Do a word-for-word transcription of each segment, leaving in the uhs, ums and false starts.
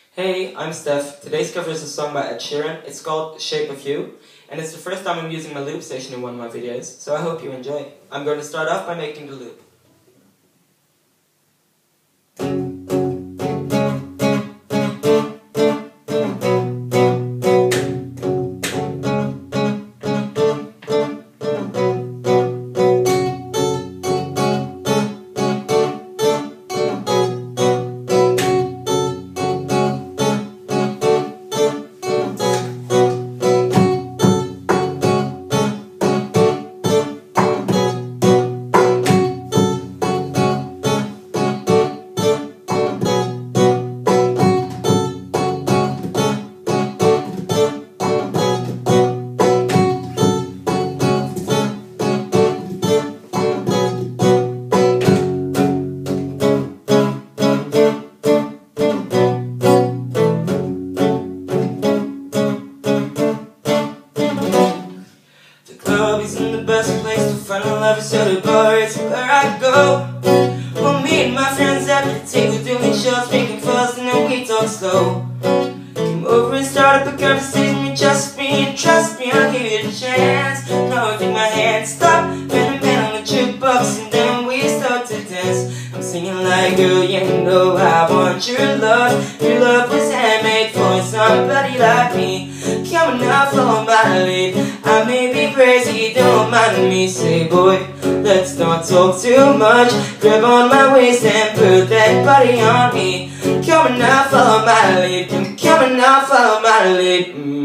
Hey, I'm Stef. Today's cover is a song by Ed Sheeran. It's called Shape of You, and it's the first time I'm using my loop station in one of my videos, so I hope you enjoy. I'm going to start off by making the loop. Isn't the best place to find a lover, so the bar is where I go. Well, me and my friends at the table doing shots, making fuss, and then we talk slow. Come over and start up a conversation with just me, and trust me, I'll give you a chance. Now I take my hand, stop, and a man on the jukebox, and then we start to dance. I'm singing like, girl, you know I want your love. Your love was handmade for somebody like me. Come on now, follow my lead. I may be crazy, don't mind me. Say, boy, let's not talk too much. Grab on my waist and put that body on me. Come on now, follow my lead. Come on now, follow my lead.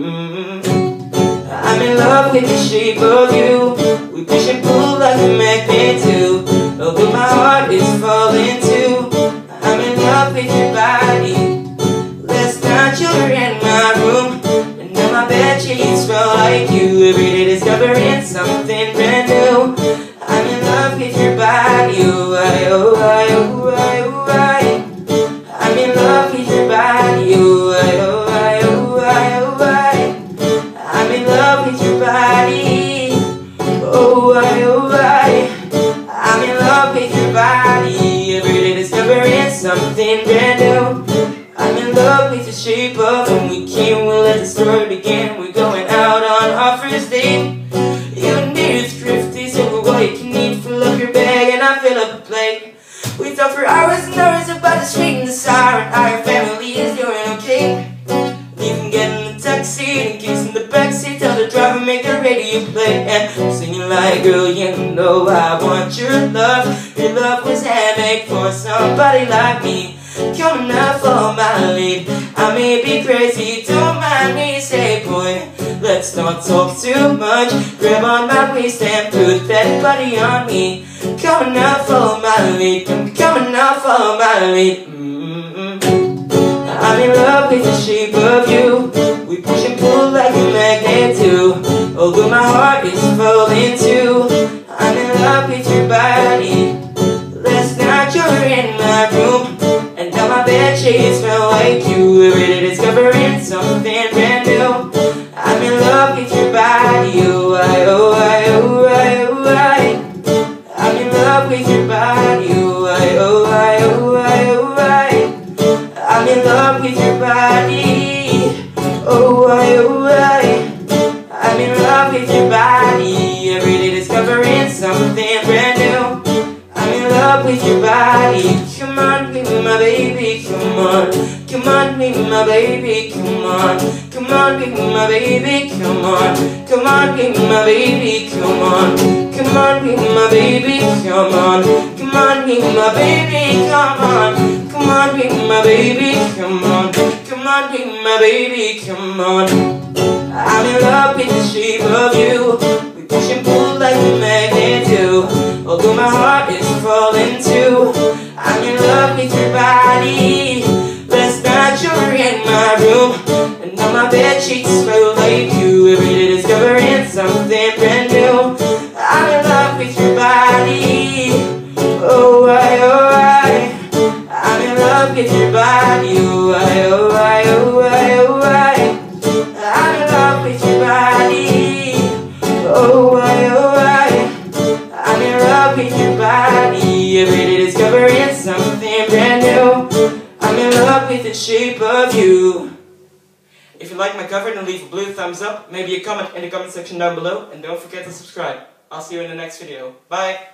mm-hmm. I'm in love with the shape of you. We push and pull like a magnet do. Although my heart is falling too, I'm in love with your body. Last night you were in my room, and now my bed sheets smell like you. Every day discovering something brand new. I'm in love with your body. Oh, I, oh, I, oh, I, oh, I. I'm in love with your body. Oh, I, oh, I, oh, I, oh, I. I'm in love with your body. Oh, I, oh, I. I'm in love with your body. Every day discovering something brand new. I'm in love with the shape of when we came, we'll let the story begin. We're going out on our first date. You and me is thrifty, so we're what you can eat. Fill up your bag and I fill up a plate. We talk for hours and hours about the street and the siren. Our family is doing okay. You can get in the taxi and keys in the backseat. Tell the driver make the radio play. And I'm singing like, girl, you know I want your love. Your love was handmade for somebody like me. Come on now, follow my lead. I may be crazy, don't mind me. Say, boy, let's not talk too much. Grab on my waist and put that body on me. Come on now, follow my lead. Come on now, follow my lead. mm-hmm. I'm in love with the shape of you. We push and pull like a magnet do. Although my heart is falling too, I'm in love with your body. Last night you were in my room, and now my bed sheets smell like you. Every day discovering something brand new. I'm in love with your body. Oh, I, oh, I, oh, I, oh, I. I'm in love with your body. Oh, I, oh, I, oh, I, oh, I. I'm in love with your body. Oh, I, oh, I. I'm in love with your body. Every day discovering something brand new. I'm in love with your body. Come on, be my baby, come on. Come on, be my baby, come on. Come on, be my baby, come on. Come on, be my baby, come on. Come on, be my baby, come on. Come on, be my baby, come on. Come on, be my baby, come on. Come on, be my baby, come on. I'm in love with the shape of you. We push and pull like a magnet do. Although my heart is falling too, I'm in love with your body. Last night you were in my room, and now my bed sheets smell like you. Every day discovering something brand new. I'm in love with your body. Oh, I, oh, I. I'm in love with your body. Oh, I, oh, I, oh, I, oh, I. I'm in love with your body. Oh, I, oh, I. I'm in love with your body. above you. If you like my cover, then leave a blue thumbs up, maybe a comment in the comment section down below, and don't forget to subscribe. I'll see you in the next video. Bye!